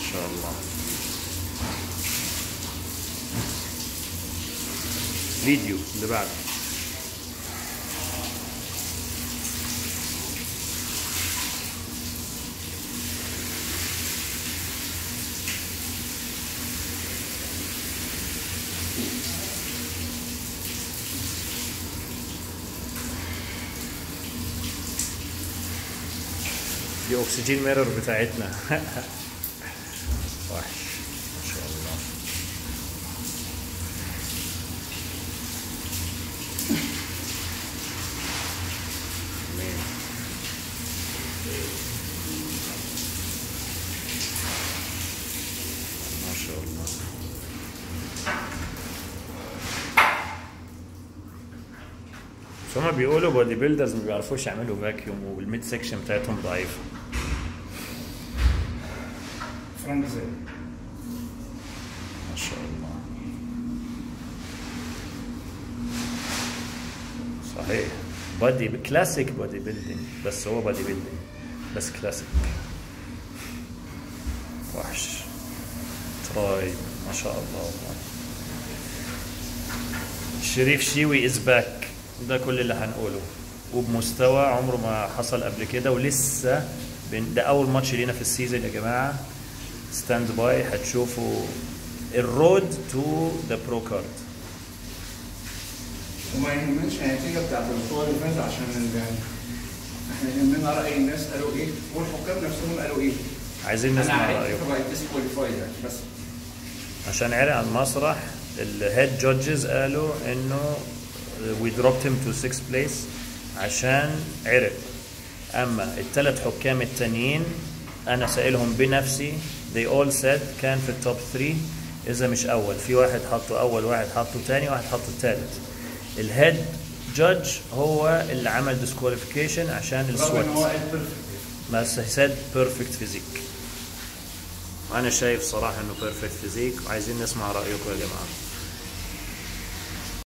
شاء الله. فيديو اللي بعده. دي اكسجين ميرور بتاعتنا. وحش ما شاء الله. امين. ما شاء الله. بس هما بيقولوا بودي بيلدرز ما بيعرفوش يعملوا فاكيوم والميد سكشن بتاعتهم ضعيفه. فرنسي ما شاء الله. صحيح بودي كلاسيك بودي بيلدينج، بس هو بودي بيلدينج بس كلاسيك. وحش. تراي ما شاء الله والله. شريف شيوي از باك، ده كل اللي هنقوله، وبمستوى عمره ما حصل قبل كده، ولسه ده اول ماتش لينا في السيزون يا جماعه. ستاند باي هتشوفوا الرود تو ذا برو كارد. وما يهمناش النتيجه بتاعت البطوله اللي فاتت، عشان احنا يهمنا راي الناس قالوا ايه، والحكام نفسهم قالوا ايه. عايزين نسمع رايكم بس عشان عرق على المسرح. الهيد جادجز قالوا انه we dropped him to 6th place عشان عرق. اما الثلاث حكام التانيين انا سائلهم بنفسي، they all said كان في التوب 3 اذا مش اول. في واحد حطه اول، واحد حطه تاني، واحد حطه الثالث. الهيد جادج هو اللي عمل disqualification عشان السوات، بس said perfect physique. وانا شايف صراحه انه perfect physique، وعايزين نسمع رايكم يا جماعه.